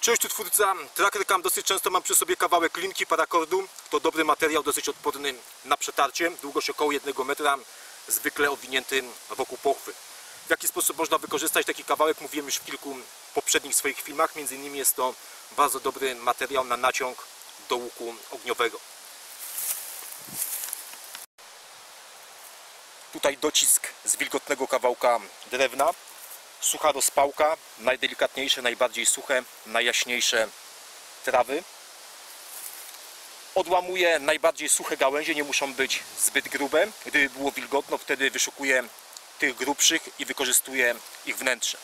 Cześć, tu twórca Tracker Cam. Dosyć często mam przy sobie kawałek linki parakordu. To dobry materiał, dosyć odporny na przetarcie. Długość około 1 metra, zwykle owinięty wokół pochwy. W jaki sposób można wykorzystać taki kawałek mówiłem już w kilku poprzednich swoich filmach. Między innymi jest to bardzo dobry materiał na naciąg do łuku ogniowego. Tutaj docisk z wilgotnego kawałka drewna. Sucha rozpałka, najdelikatniejsze, najbardziej suche, najjaśniejsze trawy. Odłamuję najbardziej suche gałęzie, nie muszą być zbyt grube. Gdyby było wilgotno, wtedy wyszukuję tych grubszych i wykorzystuję ich wnętrze.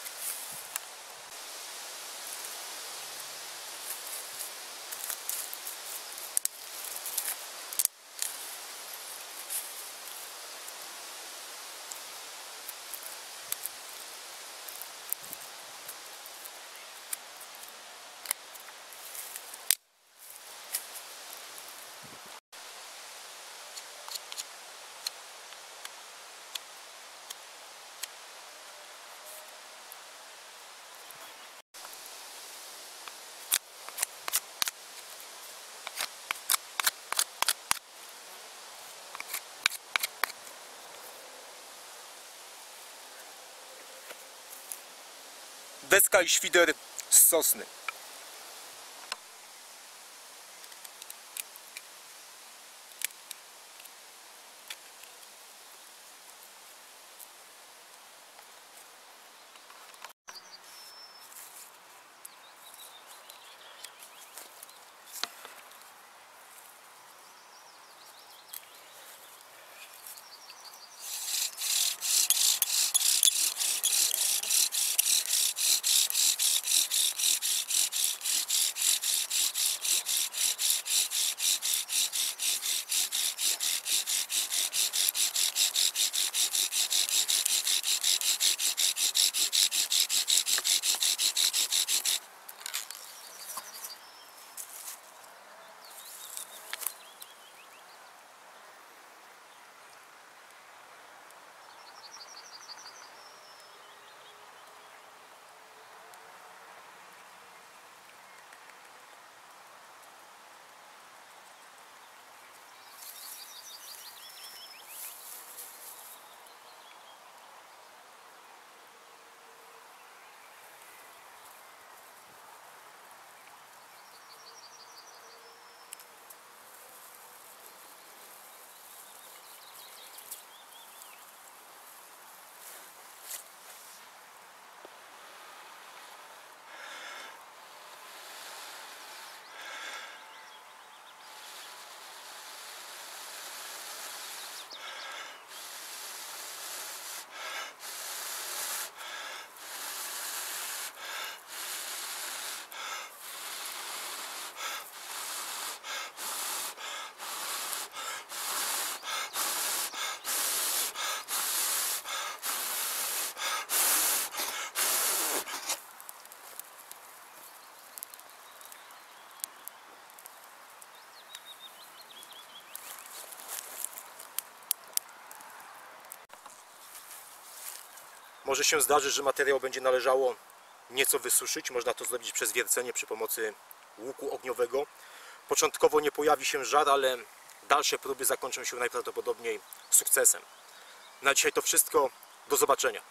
Deska i świder z sosny. Może się zdarzyć, że materiał będzie należało nieco wysuszyć. Można to zrobić przez wiercenie przy pomocy łuku ogniowego. Początkowo nie pojawi się żar, ale dalsze próby zakończą się najprawdopodobniej sukcesem. Na dzisiaj to wszystko. Do zobaczenia.